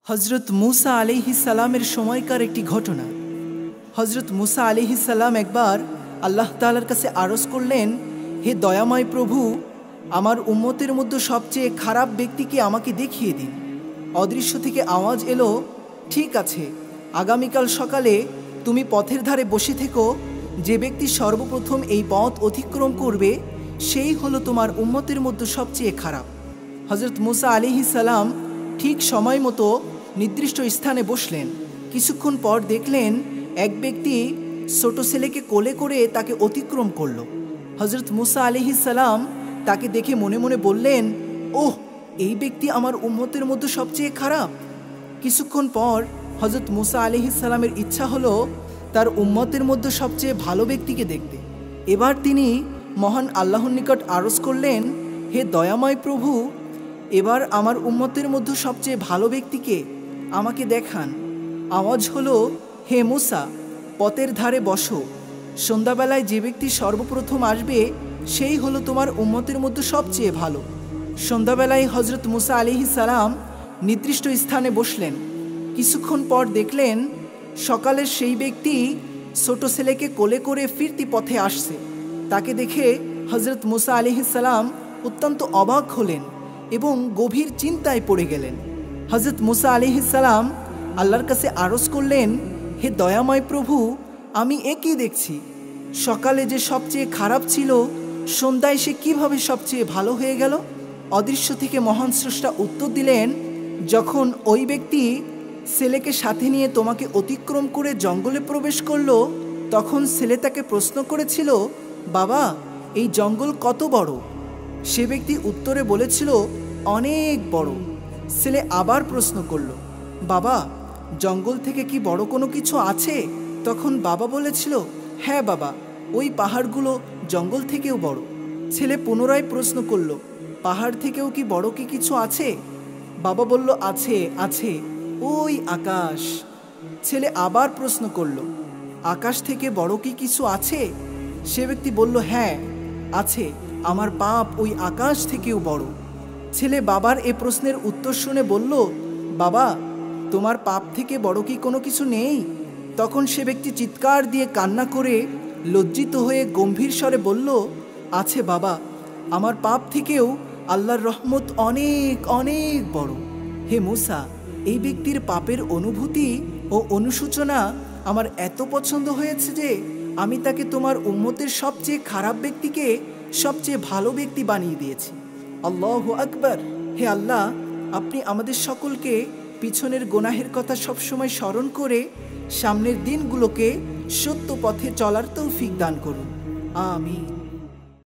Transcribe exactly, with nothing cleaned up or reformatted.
হজরত মুসা আলাইহিস সালামের সময়কার একটি ঘটনা। হজরত মুসা আলাইহিস সালাম একবার আল্লাহ তাআলার কাছে আরজ করলেন, হে দয়াময় প্রভু, আমার উম্মতের মধ্যে সবচেয়ে খারাপ ব্যক্তিকে আমাকে দেখিয়ে দিন। অদৃশ্য থেকে আওয়াজ এলো, ঠিক আছে, আগামীকাল সকালে তুমি পথের ধারে বসে থেকো, যে ব্যক্তি সর্বপ্রথম এই পথ অতিক্রম করবে সেই হলো তোমার উম্মতের মধ্যে সবচেয়ে খারাপ। হজরত মুসা আলাইহিস সালাম ঠিক সময় মতো নির্দিষ্ট স্থানে বসলেন। কিছুক্ষণ পর দেখলেন এক ব্যক্তি ছোট ছেলেকে কোলে করে তাকে অতিক্রম করল। হজরত মুসা আলাইহিস সালাম তাকে দেখে মনে মনে বললেন, ওহ, এই ব্যক্তি আমার উম্মতের মধ্যে সবচেয়ে খারাপ। কিছুক্ষণ পর হজরত মুসা আলাইহিস সালামের ইচ্ছা হলো তার উম্মতের মধ্যে সবচেয়ে ভালো ব্যক্তিকে দেখতে। এবার তিনি মহান আল্লাহর নিকট আরজ করলেন, হে দয়াময় প্রভু, এবার আমার উম্মতের মধ্যে সবচেয়ে ভালো ব্যক্তিকে আমাকে দেখান। আওয়াজ হলো, হে মুসা, পথের ধারে বসো, সন্ধ্যাবেলায় যে ব্যক্তি সর্বপ্রথম আসবে সেই হলো তোমার উম্মতের মধ্যে সবচেয়ে ভালো। সন্ধ্যাবেলায় হজরত মুসা আলাইহিস সালাম নির্দিষ্ট স্থানে বসলেন। কিছুক্ষণ পর দেখলেন সকালের সেই ব্যক্তি ছোট ছেলেকে কোলে করে ফিরতি পথে আসছে। তাকে দেখে হজরত মুসা আলাইহিস সালাম অত্যন্ত অবাক হলেন এবং গভীর চিন্তায় পড়ে গেলেন। হজরত মুসা আলাইহিস সালাম আল্লাহর কাছে আরজ করলেন, হে দয়াময় প্রভু, আমি একই দেখছি, সকালে যে সবচেয়ে খারাপ ছিল সন্ধ্যায় সে কীভাবে সবচেয়ে ভালো হয়ে গেল? অদৃশ্য থেকে মহান স্রষ্টা উত্তর দিলেন, যখন ওই ব্যক্তি ছেলেকে সাথে নিয়ে তোমাকে অতিক্রম করে জঙ্গলে প্রবেশ করলো, তখন ছেলে তাকে প্রশ্ন করেছিল, বাবা, এই জঙ্গল কত বড়? সে ব্যক্তি উত্তরে বলেছিল, অনেক বড়। ছেলে আবার প্রশ্ন করল, বাবা, জঙ্গল থেকে কি বড় কোনো কিছু আছে? তখন বাবা বলেছিল, হ্যাঁ বাবা, ওই পাহাড়গুলো জঙ্গল থেকেও বড়। ছেলে পুনরায় প্রশ্ন করল, পাহাড় থেকেও কি বড় কি কিছু আছে? বাবা বলল, আছে আছে, ওই আকাশ। ছেলে আবার প্রশ্ন করল, আকাশ থেকে বড় কি কিছু আছে? সে ব্যক্তি বলল, হ্যাঁ আছে, আমার পাপ ওই আকাশ থেকেও বড়। ছেলে বাবার এ প্রশ্নের উত্তর শুনে বলল, বাবা, তোমার পাপ থেকে বড় কি কোনো কিছু নেই? তখন সে ব্যক্তি চিৎকার দিয়ে কান্না করে লজ্জিত হয়ে গম্ভীর স্বরে বলল, আছে বাবা, আমার পাপ থেকেও আল্লাহর রহমত অনেক অনেক বড়। হে মুসা, এই ব্যক্তির পাপের অনুভূতি ও অনুশোচনা আমার এত পছন্দ হয়েছে যে আমি তাকে তোমার উম্মতের সবচেয়ে খারাপ ব্যক্তিকে সবচেয়ে ভালো ব্যক্তি বানিয়ে দিয়েছি। আল্লাহু আকবার। হে আল্লাহ, আপনি আমাদের সকলকে পিছনের গুনাহের কথা সবসময় স্মরণ করে সামনের দিনগুলোকে সত্য পথে চলার তৌফিক দান করুন। আমিন।